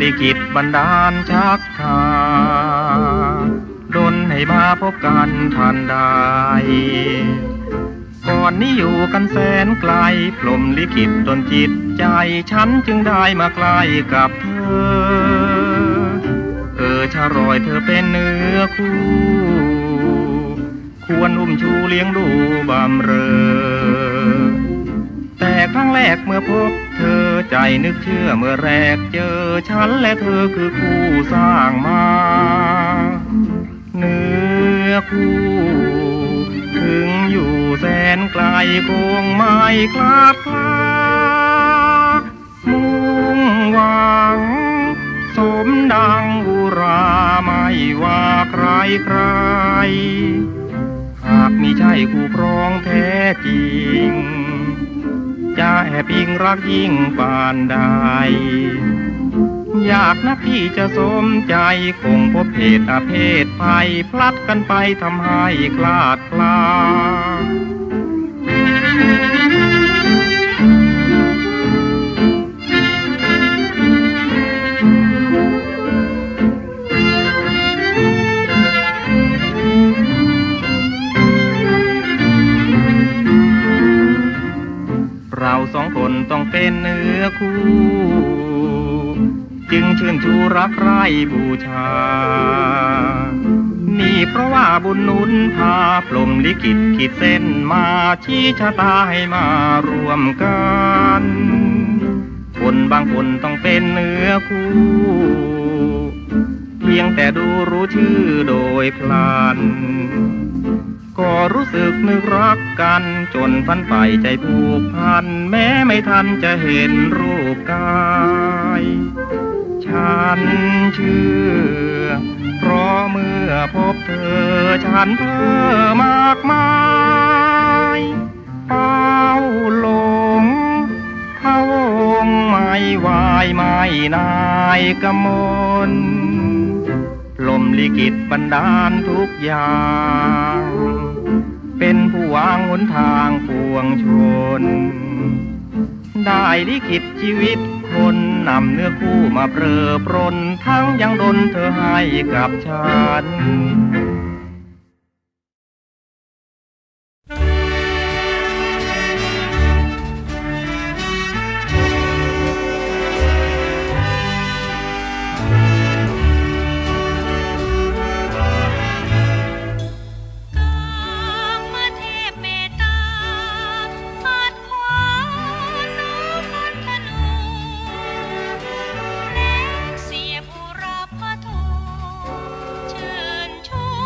ลิขิตบันดาลชักพาดลให้มาพบกันทันใดก่อนนี้อยู่กันแสนไกลพรหมลิขิตดลจิตใจฉันจึงได้มาใกล้กับเธอชะรอยเธอเป็นเนื้อคู่ควรอุ้มชูเลี้ยงดูบำเรอแต่ครั้งแรกเมื่อพบเธอใจนึกเชื่อเมื่อแรกเจอฉันและเธอคือคู่สร้างมาเนื้อคู่ถึงอยู่แสนไกลคงไม่คลาดคลามุ่งหวังสมดังอุราไม่ว่าใครหากมิใช่คู่ครองแท้จริงจะแอบอิงรักยิ่งปานใดอยากนักที่จะสมใจคงพบเหตุอาเพศภัยพลัดกันไปทำให้คลาดคลาเราสองคนต้องเป็นเนื้อคู่จึงชื่นชูรักใคร่บูชานี่เพราะว่าบุญหนุนพาพรหมลิขิตขีดเส้นมาชี้ชะตาให้มารวมกันคนบางคนต้องเป็นเนื้อคู่เพียงแต่ดูรู้ชื่อโดยพลันก็รู้สึกนึกรักกันจนพันไปใจผูกพันแม้ไม่ทันจะเห็นรูปกายฉันเชื่อเพราะเมื่อพบเธอฉันเพ้อมากมายเป้าหลงพะวงไม่วายไม่นายกมลลมลิขิตบันดาลทุกอย่างเป็นผู้วางหนทางปวงชนได้ลิขิตชีวิตคนนำเนื้อคู่มาเปรอปรนทั้งยังดลเธอให้กับฉันเสียบุรพทูเชิญชู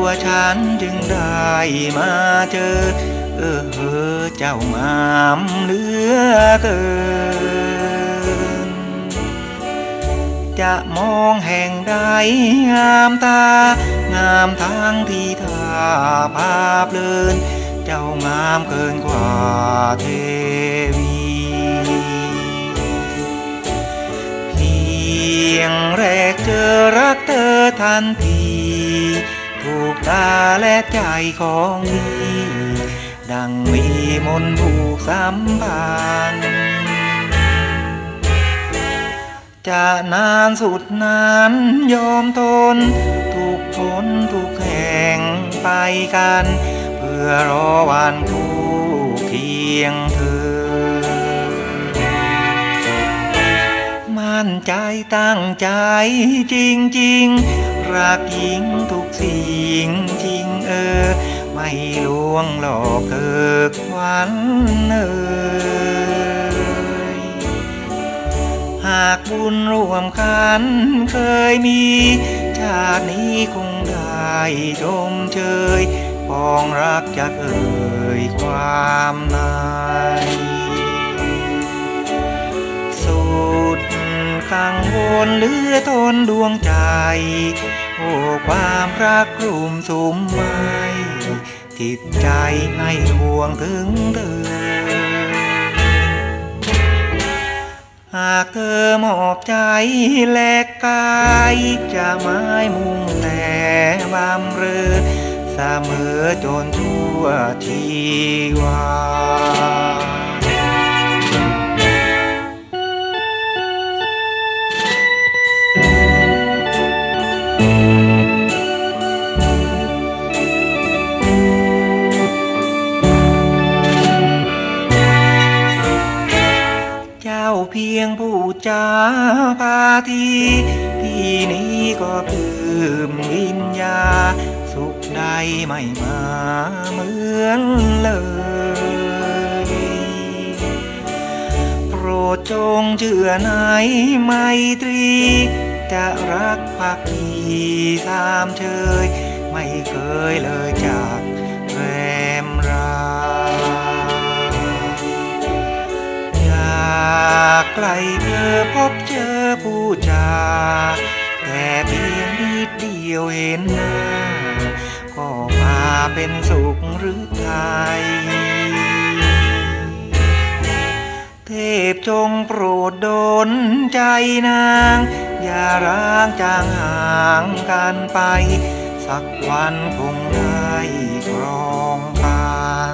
ฉันจึงได้มาเจอเจ้างามเหลือเกินจะมองแห่งใดงามตางามทั้งที่ท่าภาพเลินเจ้างามเกินกว่าเทวีเพียงแรกเจอรักเธอทันทีถูกตาและใจของพี่ดังมีมนต์ผูกสัมพันธ์จะนานสุดนานยอมทนทุกทนทุกแห่งไปกันเพื่อรอวันคู่เคียงเธอมั่นใจตั้งใจจริงๆรักยิ่งทุกสิ่งจริงไม่ลวงหลอกเธอควันหากบุญร่วมกันเคยมีชาตินี้คงได้ชมเชยปองรักจากความในสุดกังวลเหลือทนดวงใจโอ้ความรักกลุ่มสุมไว้จิตใจให้ห่วงถึงเธอหากเธอมอบใจแลกกายจะไม่มุ่งแต่บำเรอเสมอจนชั่วชีวาเพียงผู้จาพาทีที่นี้ก็ปลื้มวิญญาสุขใดไม่มาเหมือนเลยโปรดจงเชื่อในไมตรีจะรักภักดีตามเชยไม่เคยเลยจากแรมราใกล้เธอพบเจอผู้จาแต่เพียงนิดเดียวเห็นหน้าก็มาเป็นสุขหรือไทยเทพจงโปรดดลใจนางอย่าร้างจางห่างกันไปสักวันคงได้ครองกัน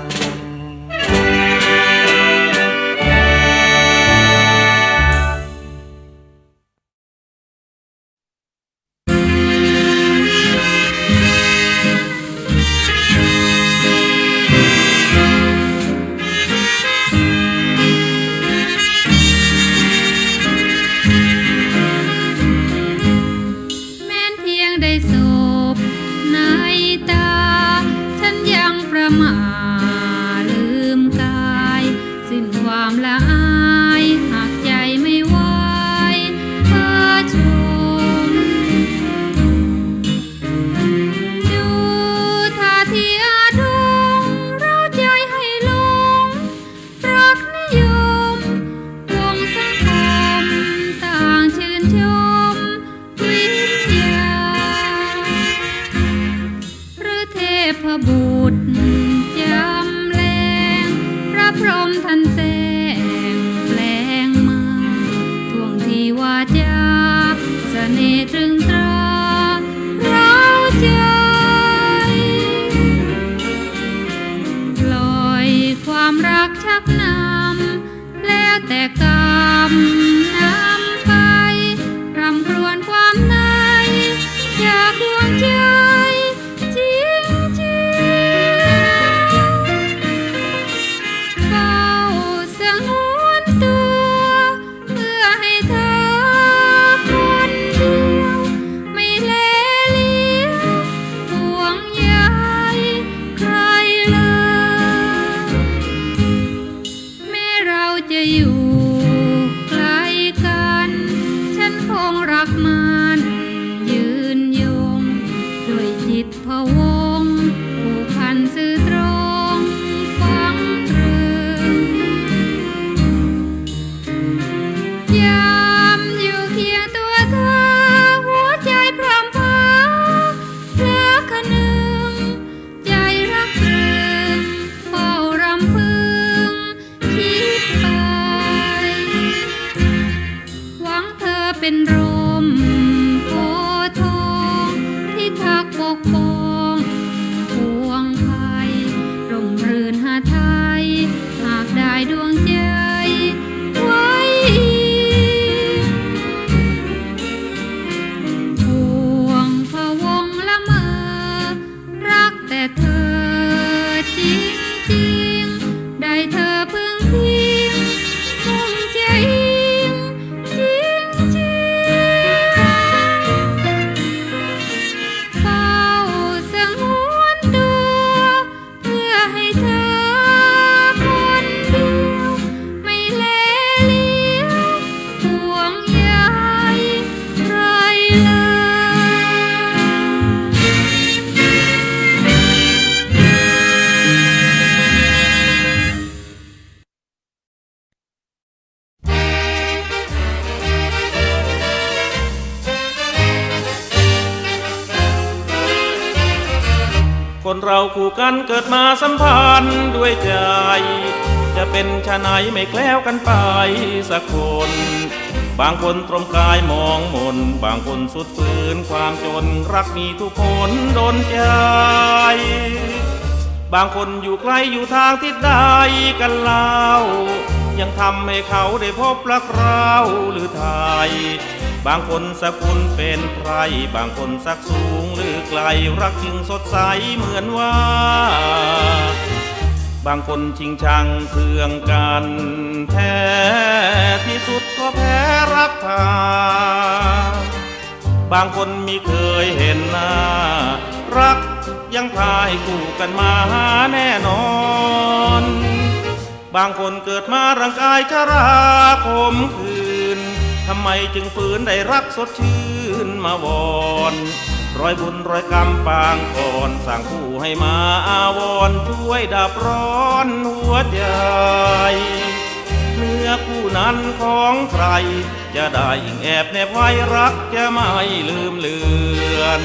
อยากดวงใจจริงคนเราคู่กันเกิดมาสัมพันธ์ด้วยใจจะเป็นชะไหนไม่แคล้วกันไปสักคนบางคนตรมกายมองมนบางคนสุดฝืนความจนรักมีทุกคนโดนใจบางคนอยู่ไกลอยู่ทางทิศใดกันเล่ายังทำให้เขาได้พบรักเราหรือไทยบางคนสกุลเป็นไพรบางคนสักสูงหรือไกลรักจึงสดใสเหมือนว่าบางคนชิงชังเคืองกันแท้ที่สุดก็แพ้รักทาบางคนมีเคยเห็นหน้ารักยังพายคู่กันมาหาแน่นอนบางคนเกิดมาร่างกายชราขมขื่นทำไมจึงฝืนได้รักสดชื่นมาวอนร้อยบุญร้อยกรรมปางก่อนสั่งผู้ให้มาอาวรช่วยดับร้อนหัวใจเนื้อคู่นั้นของใครจะได้ยิ่งแอบแนบไว้รักจะไม่ลืมเลือน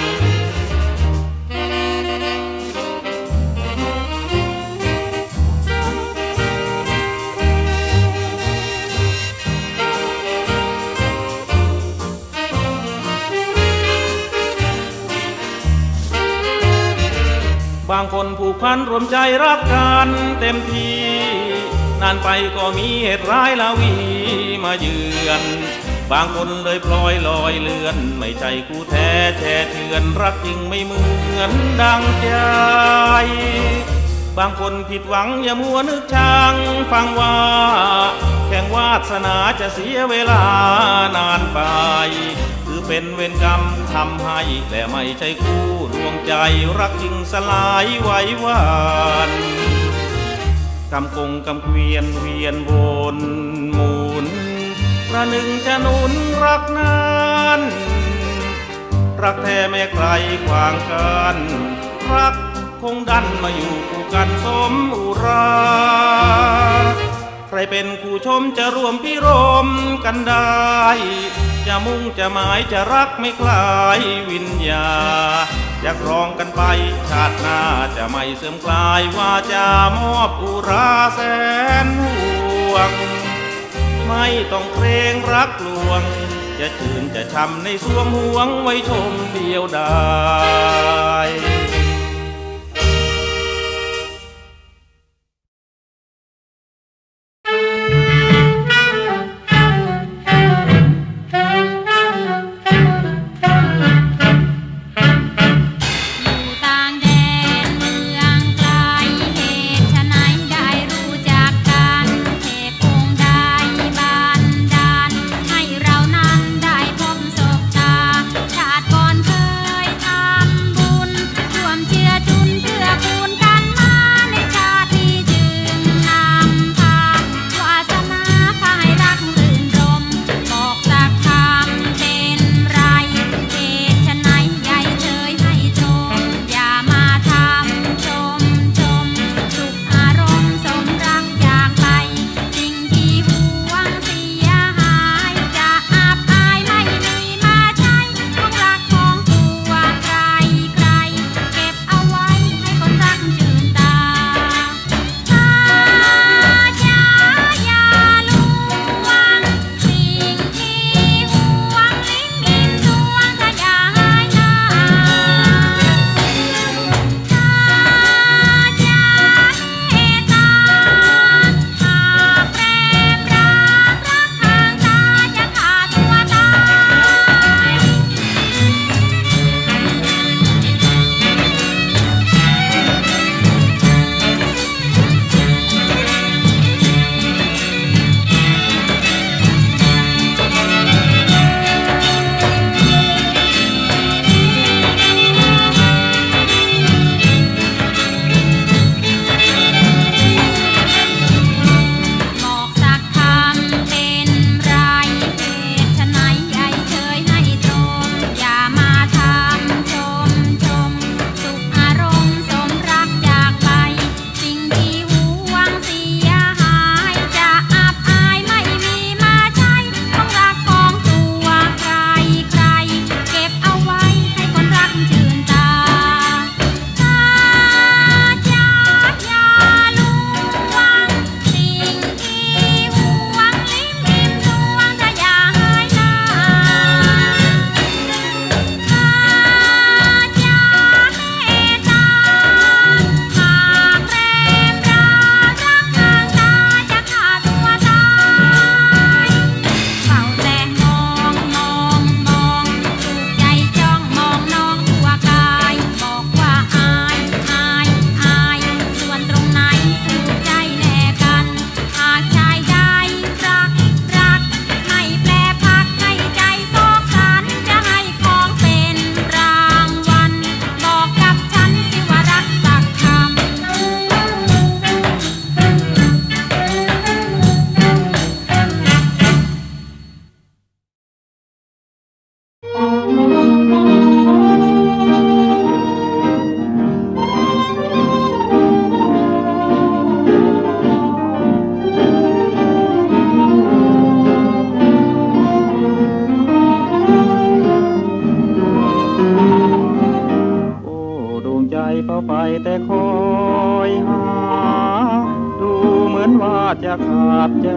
บางคนผูกพันรวมใจรักกันเต็มที่นานไปก็มีเหตุร้ายลาวีมาเยือนบางคนเลยพลอยลอยเลือนไม่ใจคู่แท้แช่เชือนรักจริงไม่เหมือนดังใจบางคนผิดหวังอย่ามัวนึกชังฟังว่าแข่งวาสนาจะเสียเวลานานไปคือเป็นเวรกรรมทำให้แต่ไม่ใช่คู่ดวงใจรักจึงสลายไหวหวานกำกงกำเกวียนเวียนวนหมุนประหนึ่งจะหนุนรักนั้นรักแท้แม้ใครขวางกันรักคงดันมาอยู่คู่กันสมอุราใครเป็นคู่ชมจะร่วมพิรมกันได้จะมุ่งจะหมายจะรักไม่คลายวิญญาจะครองกันไปชาติหน้าจะไม่เสื่อมคลายว่าจะมอบอุราแสนห่วงไม่ต้องเกรงรักลวงจะชื่นจะช้ำในสวงห่วงไว้ชมเดียวได้เอยหาดูเหมือนว่าจะขาดใจ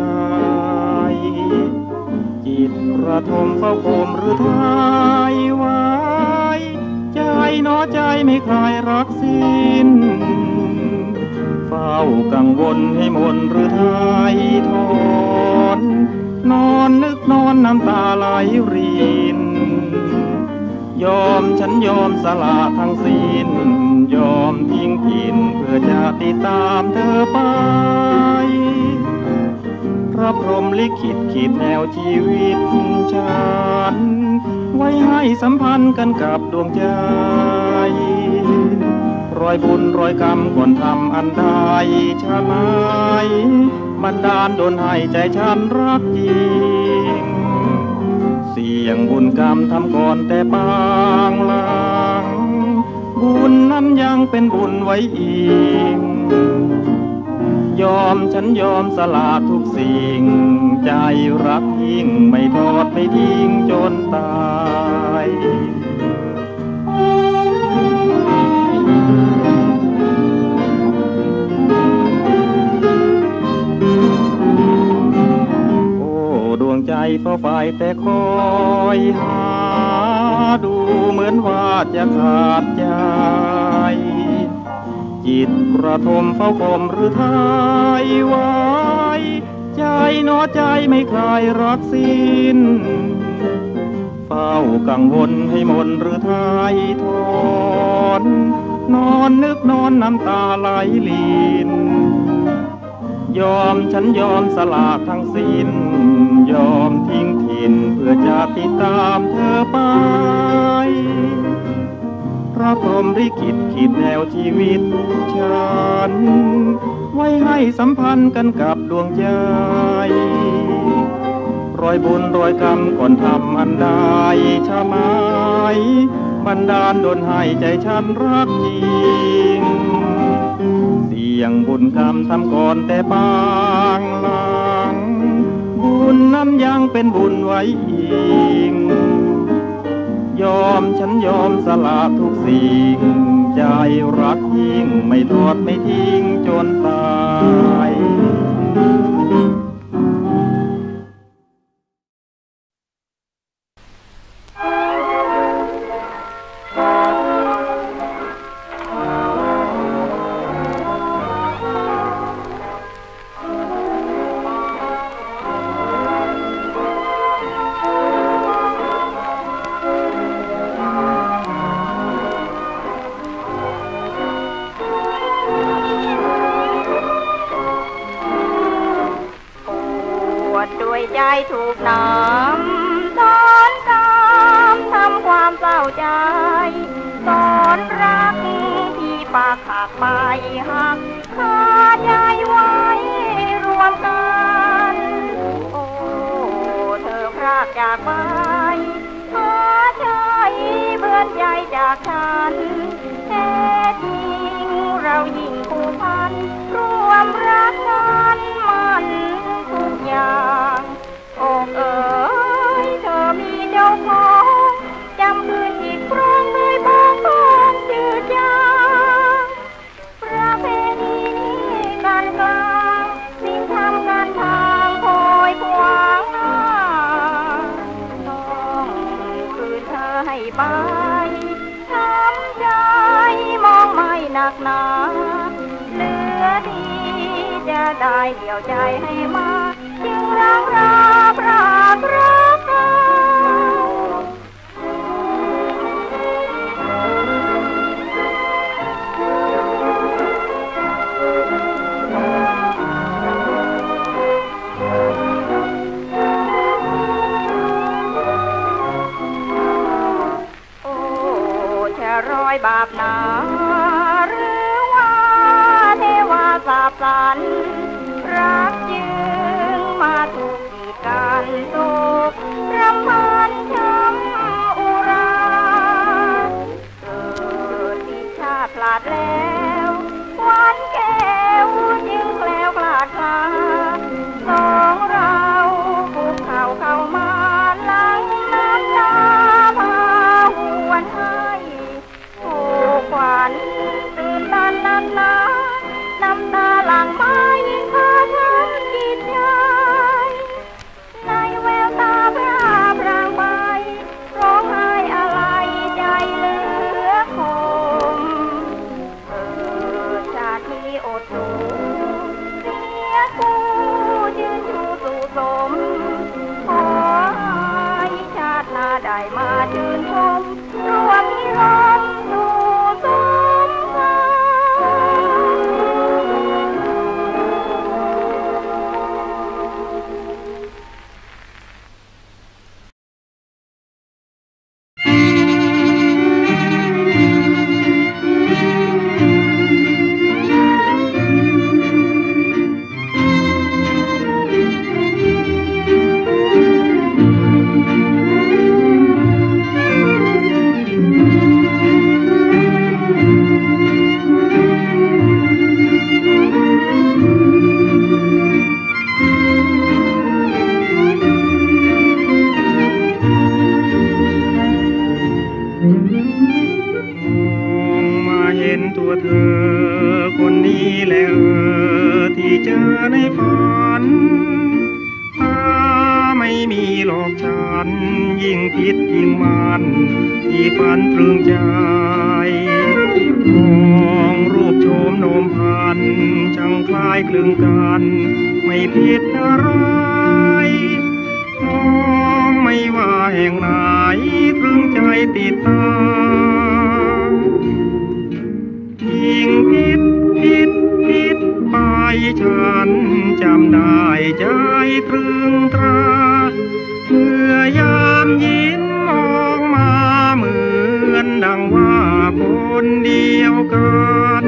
จิตระทมเฝ้าโคมหรือทายไว้ใจหนอใจไม่คลายรักสิ้นเฝ้ากังวลให้มนหรือทายทอนนอนนึกนอนน้ำตาไหลรินยอมฉันยอมสละทั้งสิ้นยอมทิ้งกินเพื่อจะติดตามเธอไปพระพรหมลิขิตขีดแนวชีวิตฉันไว้ให้สัมพันธ์กันกับดวงใจรอยบุญรอยกรรมก่อนทำอันใดใช่ไหมบันดาลดลให้ใจฉันรักจริงเสี่ยงบุญกรรมทำก่อนแต่บางหลังบุญนั้นยังเป็นบุญไว้อีกยอมฉันยอมสละทุกสิ่งใจรักยิ่งไม่ทอดไม่ทิ้งจนตายโอ้ดวงใจเฝ้าฝ่ายแต่คอยหาดูเหมือนว่าจะขาดใจจิตกระทมเฝ้าคมหรือทายไว้ใจหนอใจไม่คลายรักสิ้นเฝ้ากังวลให้มนหรือทายทอนนอนนึกนอนน้ำตาไหลลินยอมฉันยอมสละทั้งสิ้นยอมทิ้งถิ่นเพื่อจะติดตามเธอไปพระพรหมลิขิตขีดแนวชีวิตฉันไว้ให้สัมพันธ์กันกับดวงใจรอยบุญรอยกรรมก่อนทำอันใดใช่ไหมบันดาลดลให้ใจฉันรักจริงเสี่ยงบุญกรรมทำก่อนแต่บางหลังบุญนั้นยังเป็นบุญไว้อีกยอมฉันยอมสละทุกสิ่งใจรักยิ่งไม่ทอดไม่ทิ้งจนตายใจถูกน้ำสอนกามทำความเศร้าใจสอนรักที่ปากหักไปหักขาดใจไว้รวมกันโอ้เธอพรากจากไปหาใจเบื่อใจจากฉันแท้จริงเรายิ่งผูกพันรวมรักกันมันทุกอย่างอกเอ๋ยเธอมีเจ้าของจำคืนอีกครั้งเลยบางบางจืดจางประเพณีการกลางสิ่งทำการทางคอยขวางหน้าต้องคืนเธอให้ไปช้ำใจมองไม่หนักหนาเหลือดีจะได้เดี่ยวใจให้มาจึงรักราพรากรักกันโอ้จะรอยบาปหนาหรือว่าเทวาสาบสันรักจึงมาถูกกีดกันสุขรำพันช้ำอุราเกิดที่ชาติพลาดแล้ววันแก้วจึงแคล้วคลาดคลาสองเราคุกเข่าเข้ามาหลังน้ำตาพาหวนให้ผูกขวัญตื่นตันนั้นนี้แหละที่เจอในฝันไม่มีหลอกฉันยิ่งผิดยิ่งมันที่ฝันตรึงใจมองรูปโฉมโนมพันช่างคล้ายคลึงกันไม่ผิดอะไรมองไม่ว่าแห่งไหนตรึงใจติดตายิ่งผิดไปฉันจำได้ใจตรึงตราเมื่อยามยิ้มมองมาเหมือนดังว่าคนเดียวกัน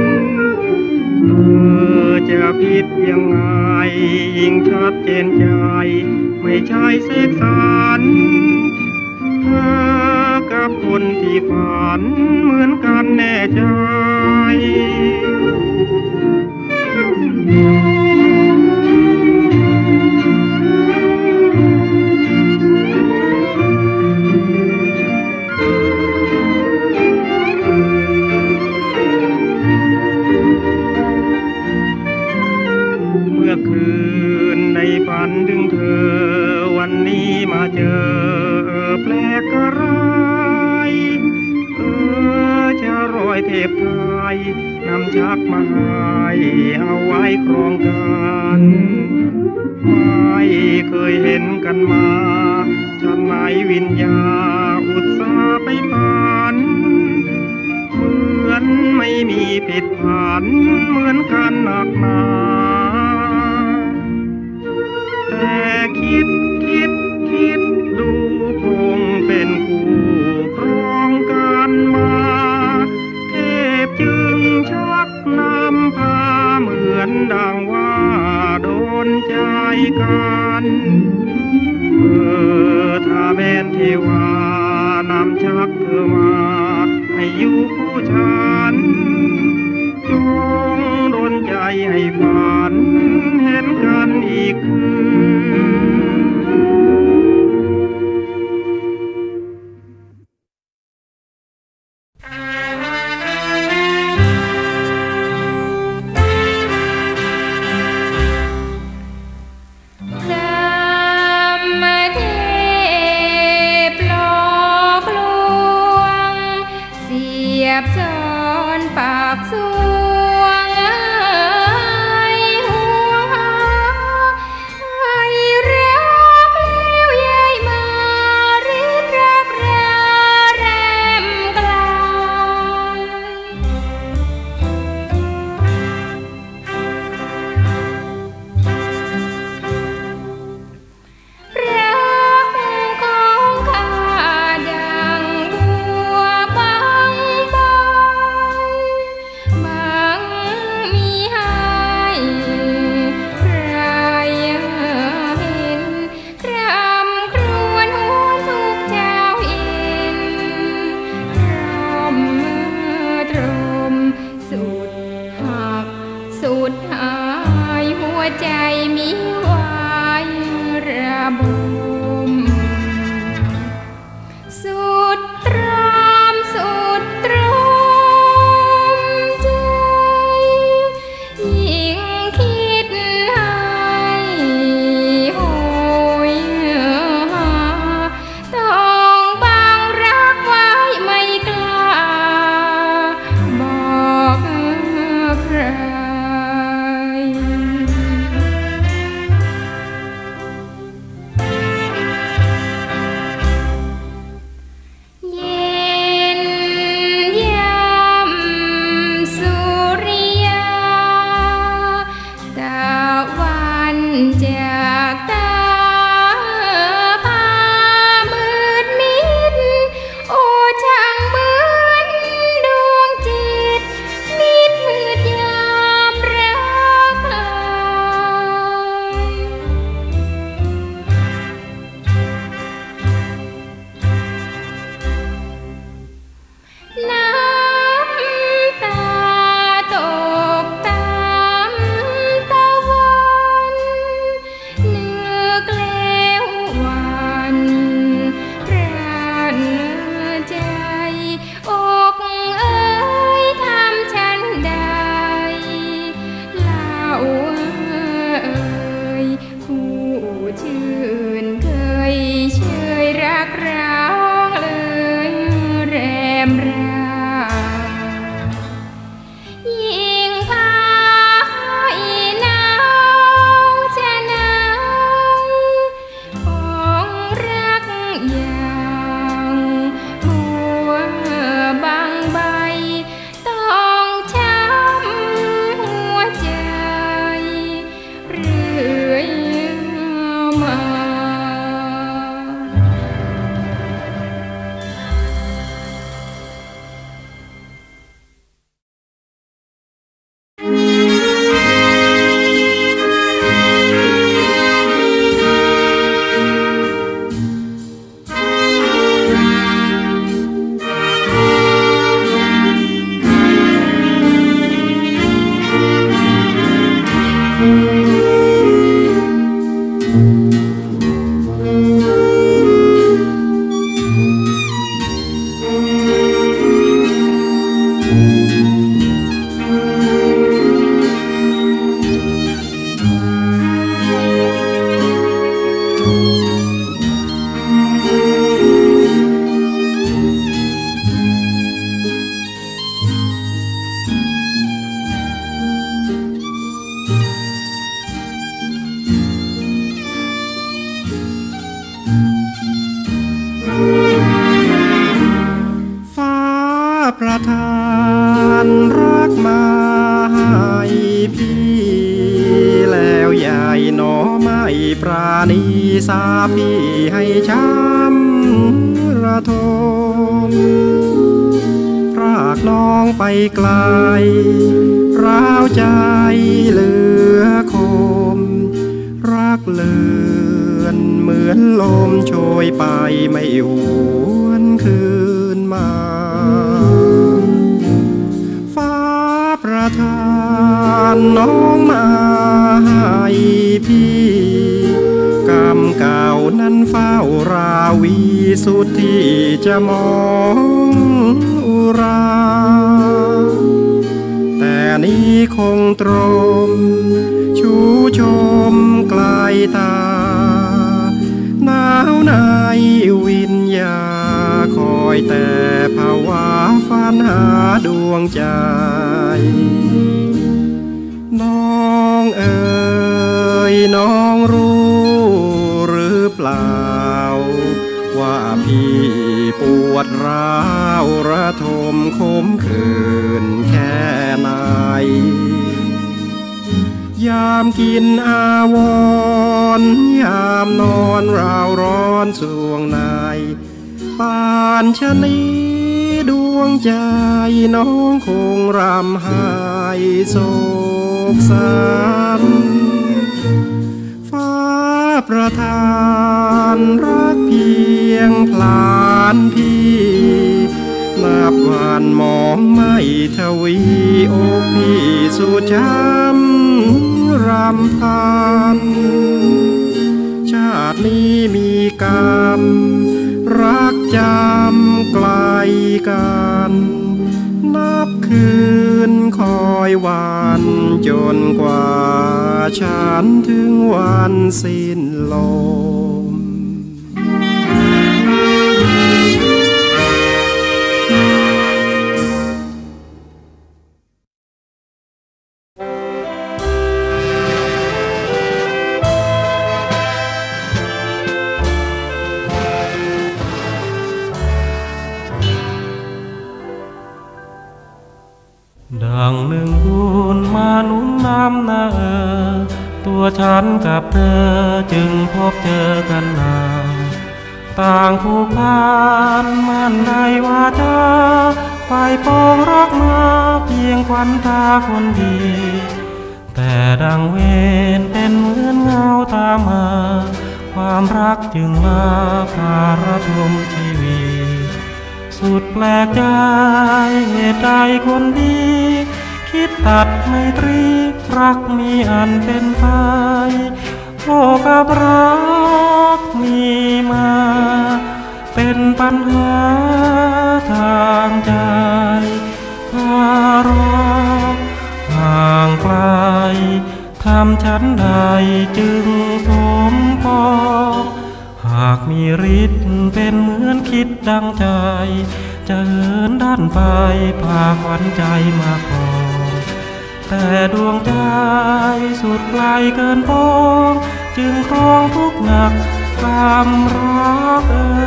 จะผิดยังไงยิ่งชัดเจนใจไม่ใช่เสกสรรเธอกับคนที่ฝันเหมือนกันแน่ใจเมื่อคืนในฝันถึงเธอวันนี้มาเจอแปลกกระไรจะรอยเทพไทยนำชักมาให้เอาไว้ครองกันไม่เคยเห็นกันมาฉันไหนวิญญาอุตส่าห์ไปฝันเหมือนไม่มีผิดผันเหมือนกันหนักหนาแต่คิดดูคงเป็นคู่ครองกันมาเทพจึงชักนำพาเหมือนดังว่าโดนใจกันถ้าแม่นเทวานำชักเธอมาให้อยู่คู่ฉันจงโดนใจให้ฝันเห็นกันอีกคืนไม่ปราณีสาพี่ให้ช้ำระทมพรากน้องไปไกลร้าวใจเหลือคมรักเลือนเหมือนลมโชยไปไม่หวนคืนมาฟ้าประทานน้องมาให้พี่กรรมเก่านั้นเฝ้าราวีสุดที่จะมองอุราแต่นี้คงตรมชูชมไกลตาหนาวในวิญญาคอยแต่ภาวะฝันหาดวงใจน้องเอ๋ยน้องรู้หรือเปล่าว่าพี่ปวดร้าวระทมขมขื่นแค่ไหนยามกินอาวรณ์ยามนอนราวร้อนสวงในปานชะนี้ดวงใจน้องคงรำไห้โศกสันฟ้าประทานรักเพียงพลานพี่นับวันมองไม่ทวีอกพี่สุดช้ำรำพันชาตินี้มีกรรมรักจำไกลกันนับคืนคอยวันจนกว่าฉันถึงวันสิ้นลมดังหนึ่งบุญมานุ่มน้ำนาตัวฉันกับเธอจึงพบเจอกันนาต่างผูกพันมันในวาจาไฟปองรักมาเพียงควันตาคนดีแต่ดังเวรเป็นเหมือนเงาตามมาความรักจึงมาพาระทมชีวิตสุดแปลกใจเหตุใดคนดีคิดตัดไมตรีรักมีอันเป็นไปโอ้กับรักมีมาเป็นปัญหาทางใจภารกห่างไกลทำฉันใดจึงสมปองหากมีฤทธิ์เป็นเหมือนคิดดังใจจะเหินด้านไปพาขวัญใจมาครองแต่ดวงใจสุดไกลเกินปองจึงครองทุกหนักความรัก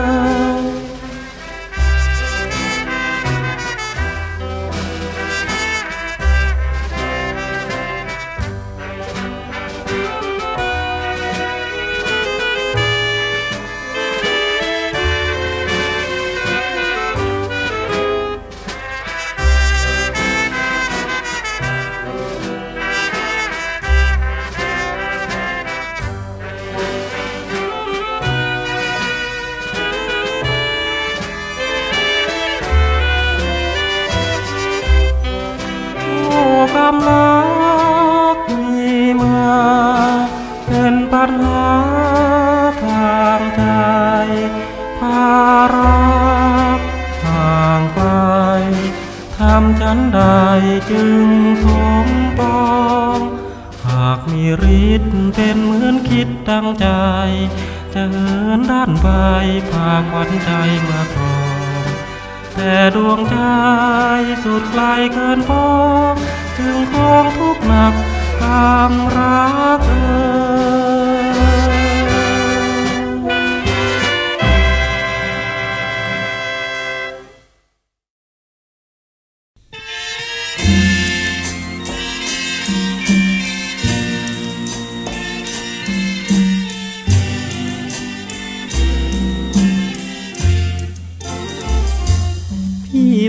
ความรักมีมาเป็นปัญหาทางใจภารักห่างไกลทำฉันใดจึงสมปองหากมีฤทธิ์เป็นเหมือนคิดดังใจจะเหินด้านไปพาขวัญใจมาครองแต่ดวงใจสุดไกลเกินปองจึงครองทุกหนักความรัก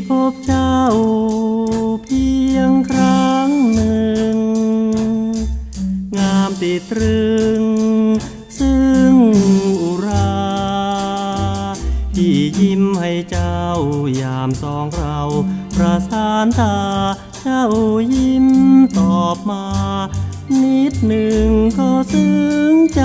พบเจ้าเพียงครั้งหนึ่งงามติดตรึงซึ่งอุราที่ยิ้มให้เจ้ายามสองเราประสานตาเจ้ายิ้มตอบมานิดหนึ่งก็ซึ้งใจ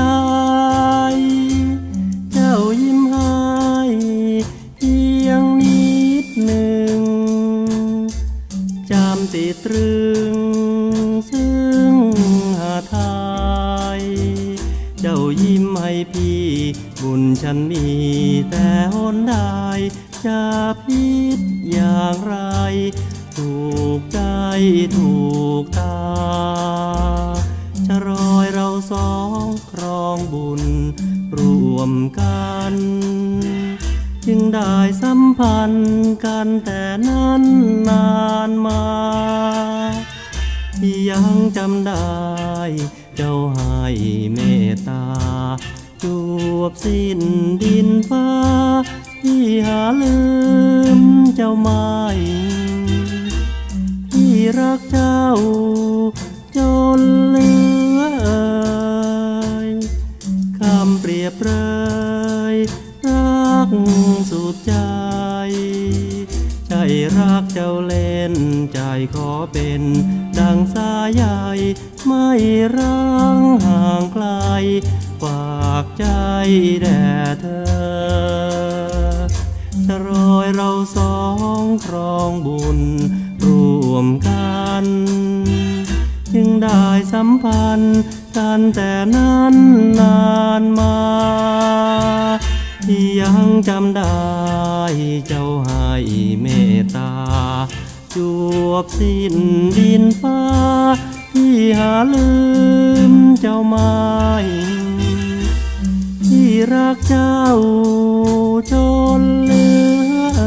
เจ้ายิ้มให้เพียงนิดหนึ่งจำติดตรึงซึ่งหาไทยเจ้ายิ้มให้พี่บุญฉันมีแต่หนใดจะพิษอย่างไรถูกใจถูกตาจะรอยเราสองครองบุญรวมกันจึงได้สัมพันธ์กันแต่นั้นนานมาที่ยังจำได้เจ้าให้เมตตาจวบสิ้นดินฟ้าที่หาลืมเจ้าไม่ที่รักเจ้าจนเหลือคำเปรียบเลยรักสุดใจใจรักเจ้าเล่นใจขอเป็นดังสายใยไม่ร้างห่างไกลฝากใจแด่เธอจะรอยเราสองครองบุญรวมกันจึงได้สัมพันธ์กันแต่นั้นนานมาที่ยังจำได้เจ้าให้เมตตาจวบสิ้นดินฟ้าที่หาลืมเจ้าไม่ที่รักเจ้าจนเหลือ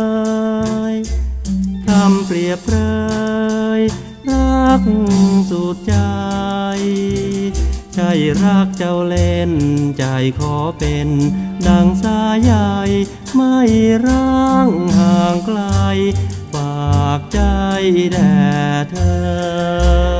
คำเปรียบเลยรักสุดใจใจรักเจ้าเล่นใจขอเป็นดังสายใยไม่ร้างห่างไกลฝากใจแด่เธอ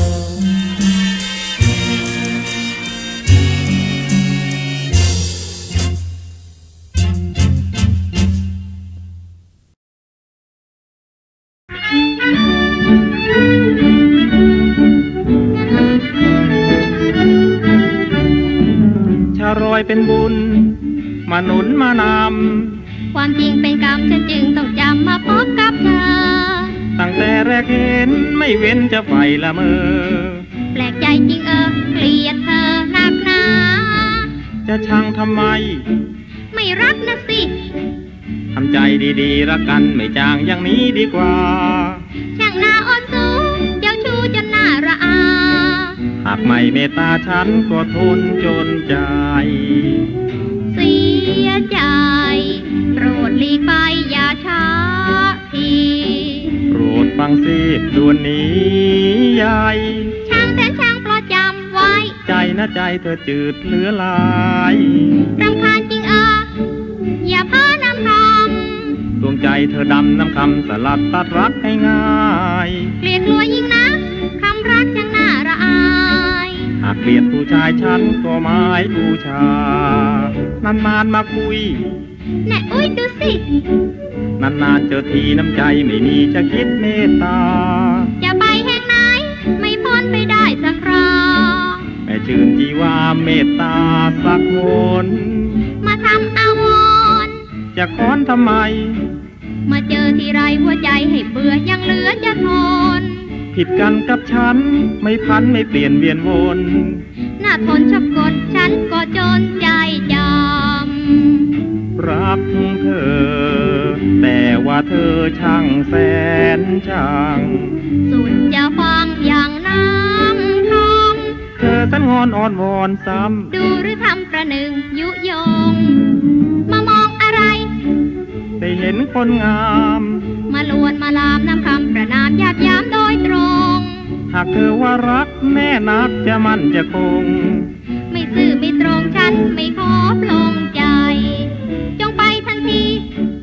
รอยเป็นบุญมาหนุนมานำความจริงเป็นกรรมฉันจึงต้องจำมาพบกับเธอตั้งแต่แรกเห็นไม่เว้นจะใฝ่ละเมอแปลกใจจริงเกลียดเธอหนักหนาจะชังทำไมไม่รักนะสิทำใจดีๆรักกันไม่จางอย่างนี้ดีกว่าช่างหน้าอ่อนสูงเจ้าชู้จนหน้าระอาหากไม่เมตตาฉันก็ทนจนใจเสียใจโปรดหลีกไปอย่าช้าทีโปรดฟังสิด่วนนี้ใหญ่ช่างแสนช่างโปรดจำไว้ใจนะใจเธอจืดเหลือหลายรำคาญจริงอย่าพาน้ำคำดวงใจเธอดำน้ำคำสลัดตัดรักให้ง่ายเกลียดกลัวยิ่งนะคำรักช่างน่าระอายหากเกลียดผู้ชายฉันก็ไม่บูชานานๆมาคุยแน่อุ้ยดูสินานๆเจอทีน้ำใจไม่มีจะคิดเมตตาจะไปแห่งไหนไม่พ้นไปได้สักคราแม่ชื่นจีว่าเมตตาสักคนมาทำอาวรณ์จะค้อนทำไมมาเจอทีไรหัวใจให้เบื่อยังเหลือจะทนผิดกันกับฉันไม่พันไม่เปลี่ยนเวียนวนน่าทนชับกดฉันก็จนใจจำรักเธอแต่ว่าเธอช่างแสนช่างสุดจะฟังอย่างน้ำทองเธอสันงอนอ่อนวอนซ้ำดูหรือทำประหนึ่งยุยงมามองอะไรได้เห็นคนงามมาลวนมาลามน้ำคำประนามหยาบยามโดยตรงหากเธอว่ารักแน่นักจะมั่นจะคงไม่ซื่อไม่ตรงฉันไม่ขอปลงใจจงไปทันที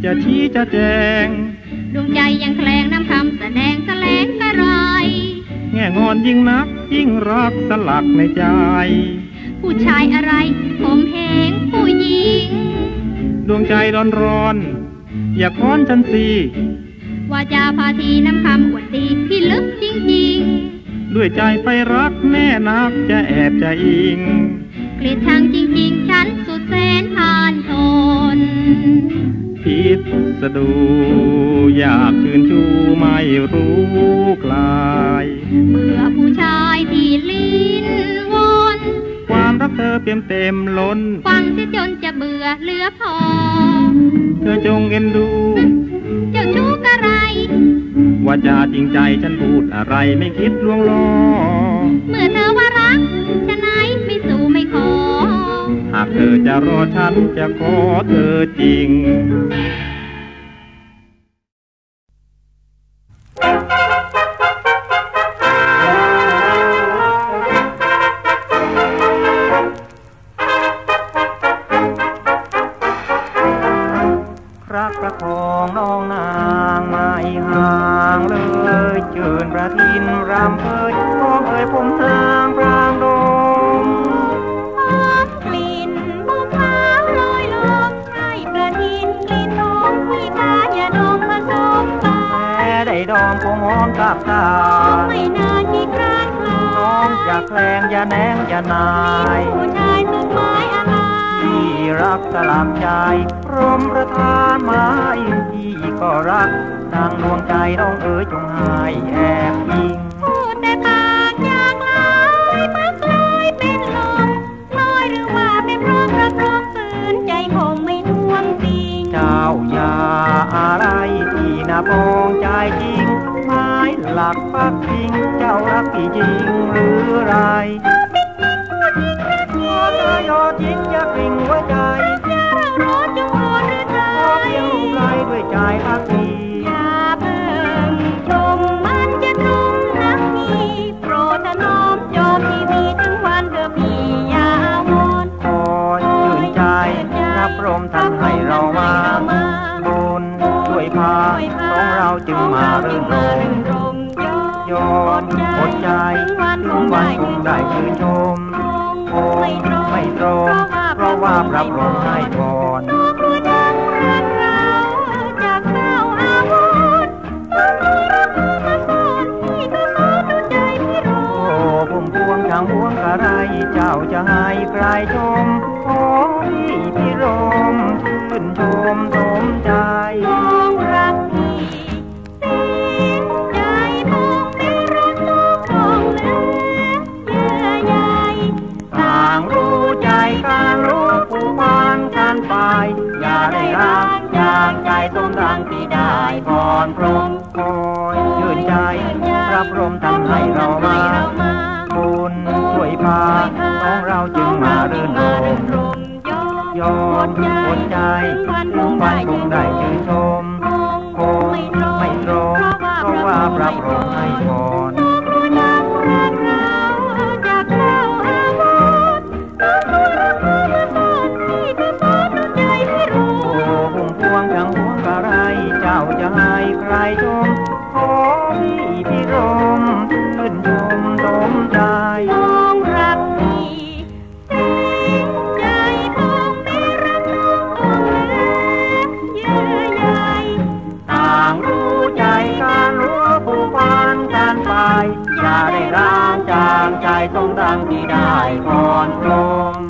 จะชี้จะแจงดวงใจยังแคลงน้ำคำแสดงแสลงกระไรแง่งอนยิ่งนักยิ่งรักสลักในใจผู้ชายอะไรผมเหงผู้หญิงดวงใจร้อนอย่าค้อนฉันสิว่าจะพาทีน้ำคำอวดดีพี่ลึกจริงๆด้วยใจไปรักแน่นักจะแอบจะอิงเกลียดชังจริงๆฉันสุดแสนผ่านทนพิสดูอยากคืนชูไม่รู้คลายเบื่อผู้ชายที่ลิ้นวนความรักเธอเปี่ยมเต็มล้นฟังเสียจนจะเบื่อเหลือพอเธอจงเอ็นดูเจ้าชู้อะไรว่าจะจริงใจฉันพูดอะไรไม่คิดลวงล้อเมื่อเธอว่ารักจะไหนไม่สู้ไม่ขอหากเธอจะรอฉันจะขอเธอจริงรักประคองน้องนางไม่ห่างเลยเจิญประทินรำเอ่ยน้องเอ่ยผมทางพรางดงหอมกลิ่นบุพาลอยลมให้ประทินกลิ่นน้องที่ตาอย่าดมผสมไปแต่ได้ดองคงหอมกับตาไม่นานที่คราน้องอย่าแคลงอย่าแนงอย่านายผู้ชายสุดหมายอะไรที่รักสลับใจพรหมประทานไม้ที่ก็รักดังดวงใจน้องเอ๋ยจงหายแอบยิงพูดแต่ปากอยากลายพักลอยเป็นลมลอยหรือว่าเป็นเพราะรักร้องฝืนใจคงไม่ท่วงติงเจ้าอย่าอะไรที่น่าปองใจจริงหมายหลักปักจริงเจ้ารักพี่จริงหรือไรยอดจริงจะกลิ่งหัวใจอย่าร้อนจงโหดหรือใจเพียงรูปไร้ด้วยใจพักดีอย่าเพิ่งชมมันจะตรงรักพี่โปรดถนอมจอมที่มีถึงวันเธอพี่อย่าวนคอยชื่นใจรับพรหมท่านให้เรามาบุญช่วยพาของเราจึงมาเรื่นรมยอมอดใจถึงวันคงได้ชื่นชมไม่ตรงเพราะว่าพระพรหมให้พรจากเจ้าอาวุธใจพี่รู้พุ่มพวงช่างพวงกระไรเจ้าจะให้ใครชมขอที่พี่รมชื่นชมสมใจน้องรักพี่สิ้นใจมองในรักน้องคงเหลือเยื่อใยต่างรู้ใจการรู้ผู้พันกันไปอย่าได้รักอย่างใจสมดังที่ได้พรพรหมคอยชื่นใจพระพรหมทำให้เรามาบุญช่วยพาน้องเราจึงมาเรื่นรมยอมอดใจถึงวันคงได้ชื่นชมคงไม่ตรงเพราะว่าพระพรหมให้พรเจ้าจะให้ใครชมขอที่พี่รมชื่นชมสมใจน้องรักพี่สิ้นใจคงไม่รักน้องคงเหลือเยื่อใยต่างรู้ใจการรู้ผู้พันกันไปอย่าได้ร้างจางใจสมดังที่ได้พรพรหม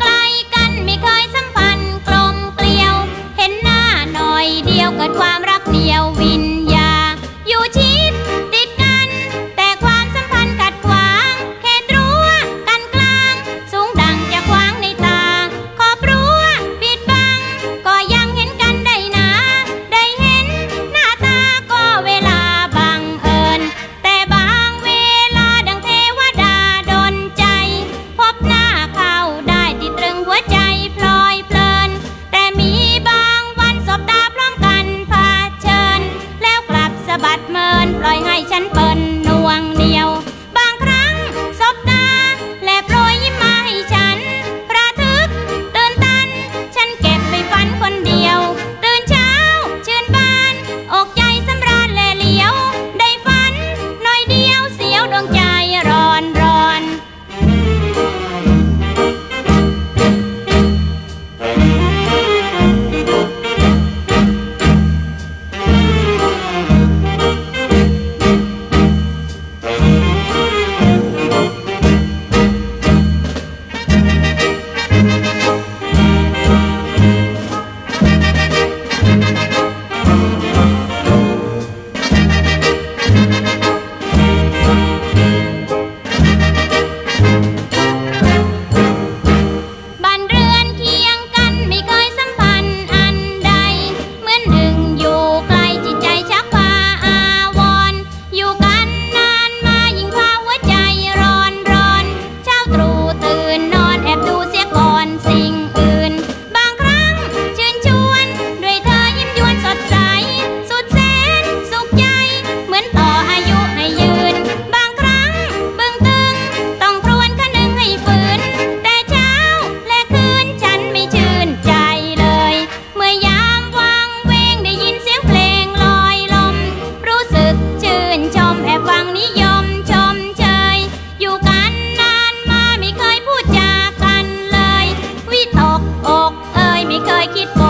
เกิดความรักไม่เคยคิดโก